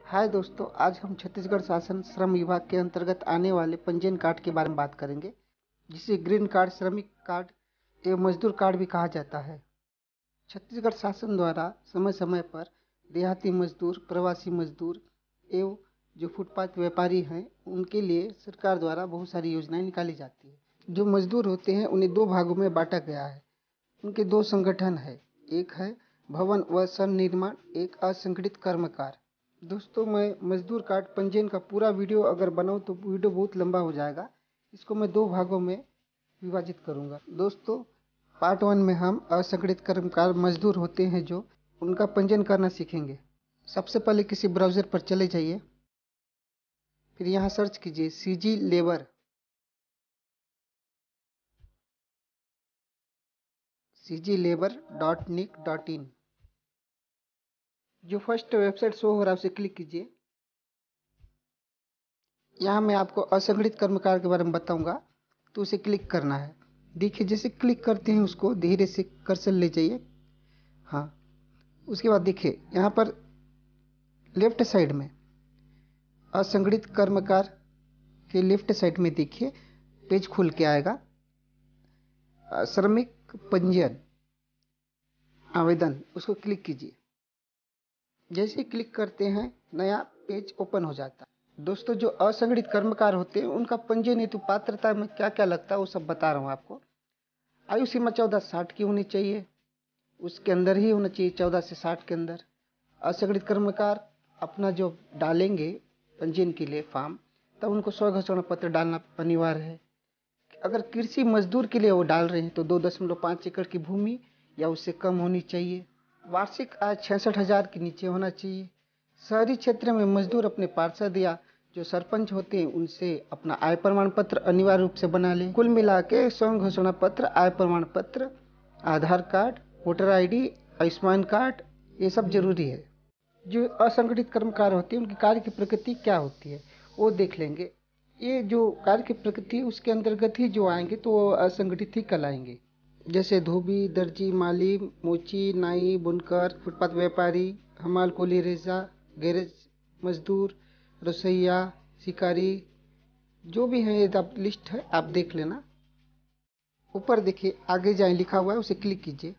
हाय दोस्तों, आज हम छत्तीसगढ़ शासन श्रम विभाग के अंतर्गत आने वाले पंजीयन कार्ड के बारे में बात करेंगे, जिसे ग्रीन कार्ड, श्रमिक कार्ड एवं मजदूर कार्ड भी कहा जाता है। छत्तीसगढ़ शासन द्वारा समय समय पर देहाती मजदूर, प्रवासी मजदूर एवं जो फुटपाथ व्यापारी हैं, उनके लिए सरकार द्वारा बहुत सारी योजनाएं निकाली जाती है। जो मजदूर होते हैं उन्हें दो भागों में बांटा गया है। उनके दो संगठन है, एक है भवन व निर्माण, एक असंगठित कर्मकार। दोस्तों, मैं मजदूर कार्ड पंजीयन का पूरा वीडियो अगर बनाऊं तो वीडियो बहुत लंबा हो जाएगा। इसको मैं दो भागों में विभाजित करूंगा। दोस्तों, पार्ट 1 में हम असंगठित कर्मकार मजदूर होते हैं जो उनका पंजीयन करना सीखेंगे। सबसे पहले किसी ब्राउज़र पर चले जाइए, फिर यहाँ सर्च कीजिए CG लेबर। cglabor.nic.in। जो फर्स्ट वेबसाइट शो हो रहा है उसे क्लिक कीजिए। यहाँ मैं आपको असंगठित कर्मकार के बारे में बताऊंगा, तो उसे क्लिक करना है। देखिए, जैसे क्लिक करते हैं उसको धीरे से कर्सर ले जाइए। हाँ, उसके बाद देखिए यहाँ पर लेफ्ट साइड में असंगठित कर्मकार के लेफ्ट साइड में देखिए पेज खुल के आएगा, श्रमिक पंजीयन आवेदन। उसको क्लिक कीजिए। जैसे क्लिक करते हैं नया पेज ओपन हो जाता है। दोस्तों, जो असंगठित कर्मकार होते हैं उनका पंजीयन हेतु पात्रता में क्या क्या लगता है वो सब बता रहा हूँ आपको। आयु सीमा 14-60 की होनी चाहिए, उसके अंदर ही होना चाहिए, 14 से 60 के अंदर। असंगठित कर्मकार अपना जो डालेंगे पंजीयन के लिए फॉर्म, तब उनको स्वघोषणा पत्र डालना अनिवार्य है। अगर कृषि मजदूर के लिए वो डाल रहे हैं तो 2.5 एकड़ की भूमि या उससे कम होनी चाहिए। वार्षिक आय 66,000 के नीचे होना चाहिए। शहरी क्षेत्र में मजदूर अपने पार्षद या जो सरपंच होते हैं उनसे अपना आय प्रमाण पत्र अनिवार्य रूप से बना लें। कुल मिला के स्वयं घोषणा पत्र, आय प्रमाण पत्र, Aadhaar card, voter ID, Ayushman card, ये सब जरूरी है। जो असंगठित कर्मकार होते हैं उनकी कार्य की प्रकृति क्या होती है वो देख लेंगे। ये जो कार्य की प्रकृति उसके अंतर्गत ही जो आएंगे तो वो असंगठित ही कहलाएंगे। जैसे धोबी, दर्जी, माली, मोची, नाई, बुनकर, फुटपाथ व्यापारी, हमाल, कोली, रेजा, गैरेज मजदूर, रसोइया, शिकारी, जो भी है ये लिस्ट है, आप देख लेना। ऊपर देखिए आगे जाए लिखा हुआ है, उसे क्लिक कीजिए।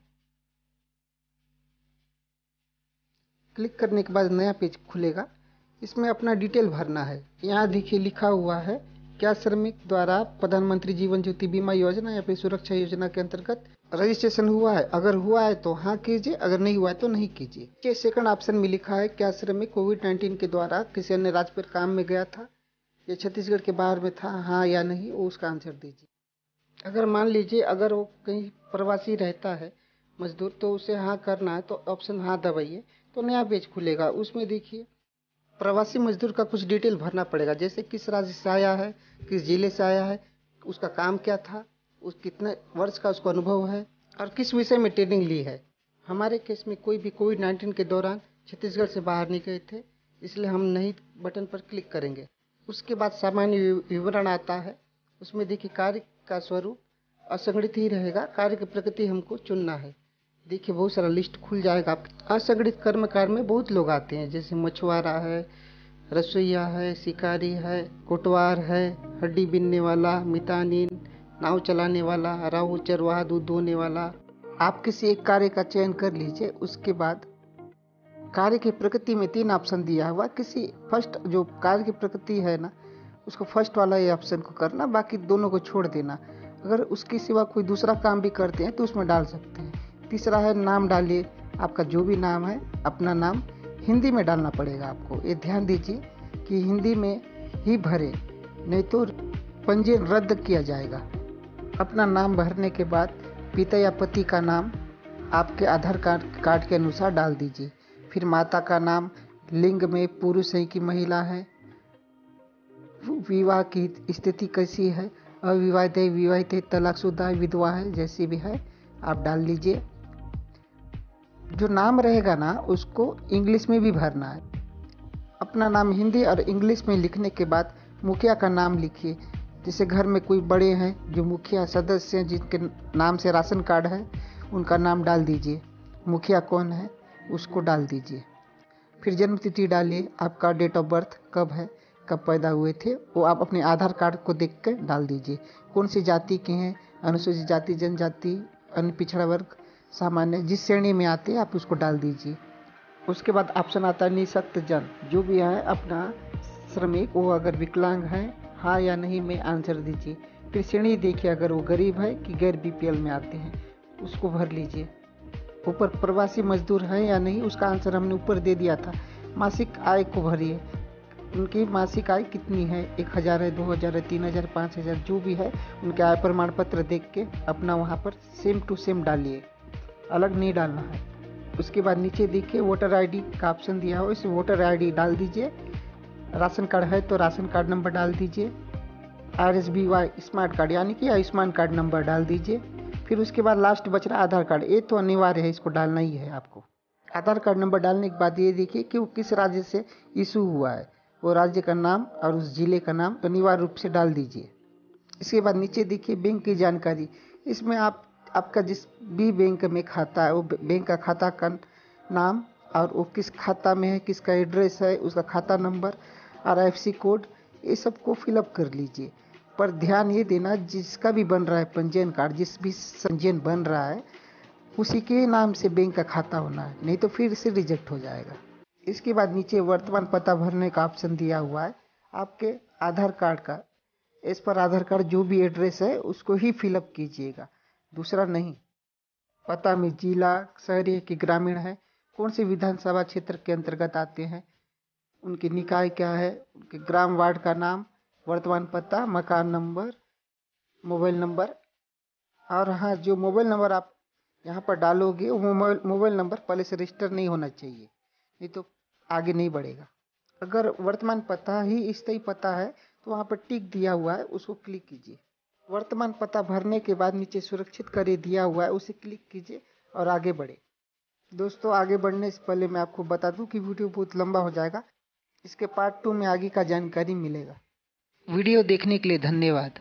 क्लिक करने के बाद नया पेज खुलेगा। इसमें अपना डिटेल भरना है। यहाँ देखिए लिखा हुआ है, क्या श्रमिक द्वारा प्रधानमंत्री जीवन ज्योति बीमा योजना या फिर सुरक्षा योजना के अंतर्गत रजिस्ट्रेशन हुआ है। अगर हुआ है तो हाँ कीजिए, अगर नहीं हुआ है तो नहीं कीजिए। सेकंड ऑप्शन में लिखा है, क्या श्रमिक कोविड-19 के द्वारा किसी अन्य राज्य पर काम में गया था या छत्तीसगढ़ के बाहर में था, हाँ या नहीं, वो उसका आंसर दीजिए। अगर मान लीजिए अगर वो कहीं प्रवासी रहता है मजदूर, तो उसे हाँ करना है तो ऑप्शन हाँ दबाइए, तो नया पेज खुलेगा। उसमें देखिए प्रवासी मजदूर का कुछ डिटेल भरना पड़ेगा, जैसे किस राज्य से आया है, किस जिले से आया है, उसका काम क्या था, उस कितने वर्ष का उसको अनुभव है और किस विषय में ट्रेनिंग ली है। हमारे केस में कोई भी कोविड-19 के दौरान छत्तीसगढ़ से बाहर नहीं गए थे, इसलिए हम नहीं बटन पर क्लिक करेंगे। उसके बाद सामान्य विवरण आता है। उसमें देखिए कार्य का स्वरूप असंगठित ही रहेगा, कार्य की प्रकृति हमको चुनना है। देखिए बहुत सारा लिस्ट खुल जाएगा। असंगठित कर्मकार में बहुत लोग आते हैं, जैसे मछुआरा है, रसोइया है, शिकारी है, कोटवार है, हड्डी बीनने वाला, मितानिन, नाव चलाने वाला, राहु चरवाहा, दूध दोहने वाला। आप किसी एक कार्य का चयन कर लीजिए। उसके बाद कार्य की प्रकृति में 3 ऑप्शन दिया हुआ, किसी फर्स्ट जो कार्य की प्रकृति है ना, उसको फर्स्ट वाला ये ऑप्शन को करना, बाकी दोनों को छोड़ देना। अगर उसके सिवा कोई दूसरा काम भी करते हैं तो उसमें डाल सकते हैं। तीसरा है नाम डालिए, आपका जो भी नाम है अपना नाम हिंदी में डालना पड़ेगा आपको। ये ध्यान दीजिए कि हिंदी में ही भरे, नहीं तो पंजीयन रद्द किया जाएगा। अपना नाम भरने के बाद पिता या पति का नाम आपके आधार कार्ड के अनुसार डाल दीजिए। फिर माता का नाम, लिंग में पुरुष है कि महिला है, विवाह की स्थिति कैसी है, अविवाहित है, विवाहित है, तलाकशुदा है, विधवा है, जैसी भी है आप डाल लीजिए। जो नाम रहेगा ना उसको इंग्लिश में भी भरना है। अपना नाम हिंदी और इंग्लिश में लिखने के बाद मुखिया का नाम लिखिए। जैसे घर में कोई बड़े हैं जो मुखिया सदस्य हैं, जिनके नाम से राशन कार्ड है, उनका नाम डाल दीजिए। मुखिया कौन है उसको डाल दीजिए। फिर जन्म तिथि डालिए, आपका डेट ऑफ बर्थ कब है, कब पैदा हुए थे, वो आप अपने आधार कार्ड को देख कर डाल दीजिए। कौन सी जाति के हैं, अनुसूचित जाति, जनजाति, अन्य पिछड़ा वर्ग, सामान्य, जिस श्रेणी में आते हैं आप उसको डाल दीजिए। उसके बाद ऑप्शन आता है निःशक्त जन, जो भी है अपना श्रमिक, वो अगर विकलांग है, हाँ या नहीं में आंसर दीजिए। फिर श्रेणी देखिए, अगर वो गरीब है कि गैर बीपीएल में आते हैं, उसको भर लीजिए। ऊपर प्रवासी मजदूर है या नहीं, उसका आंसर हमने ऊपर दे दिया था। मासिक आय को भरिए, उनकी मासिक आय कितनी है, 1000 है, 2000 है, 3000, 5000, जो भी है उनके आय प्रमाण पत्र देख के अपना वहाँ पर सेम टू सेम डालिए, अलग नहीं डालना है। उसके बाद नीचे देखिए वोटर आईडी का ऑप्शन दिया हो, इस वोटर आईडी डाल दीजिए। राशन कार्ड है तो राशन कार्ड नंबर डाल दीजिए। RSBY स्मार्ट कार्ड यानी कि आयुष्मान कार्ड नंबर डाल दीजिए। फिर उसके बाद लास्ट बच रहा आधार कार्ड, ये तो अनिवार्य है, इसको डालना ही है आपको। आधार कार्ड नंबर डालने के बाद ये देखिए कि वो किस राज्य से इशू हुआ है, वो राज्य का नाम और उस जिले का नाम अनिवार्य रूप से डाल दीजिए। इसके बाद नीचे देखिए बैंक की जानकारी, इसमें आपका जिस भी बैंक में खाता है वो बैंक का खाता का नाम और वो किस खाता में है, किसका एड्रेस है, उसका खाता नंबर, RFC कोड, ये सबको फिलअप कर लीजिए। पर ध्यान ये देना, जिसका भी बन रहा है पंजीयन कार्ड, जिस भी पंजीयन बन रहा है उसी के नाम से बैंक का खाता होना है, नहीं तो फिर से रिजेक्ट हो जाएगा। इसके बाद नीचे वर्तमान पता भरने का ऑप्शन दिया हुआ है, आपके आधार कार्ड का, इस पर आधार कार्ड जो भी एड्रेस है उसको ही फिलअप कीजिएगा, दूसरा नहीं। पता में जिला, शहरी है कि ग्रामीण है, कौन से विधानसभा क्षेत्र के अंतर्गत आते हैं, उनकी निकाय क्या है, उनके ग्राम वार्ड का नाम, वर्तमान पता, मकान नंबर, मोबाइल नंबर। और हाँ, जो मोबाइल नंबर आप यहाँ पर डालोगे वो मोबाइल नंबर पहले से रजिस्टर नहीं होना चाहिए, नहीं तो आगे नहीं बढ़ेगा। अगर वर्तमान पता ही स्थायी पता है तो वहाँ पर टिक दिया हुआ है, उसको क्लिक कीजिए। वर्तमान पता भरने के बाद नीचे सुरक्षित करे दिया हुआ है, उसे क्लिक कीजिए और आगे बढ़े। दोस्तों, आगे बढ़ने से पहले मैं आपको बता दूं कि वीडियो बहुत लंबा हो जाएगा, इसके पार्ट 2 में आगे का जानकारी मिलेगा। वीडियो देखने के लिए धन्यवाद।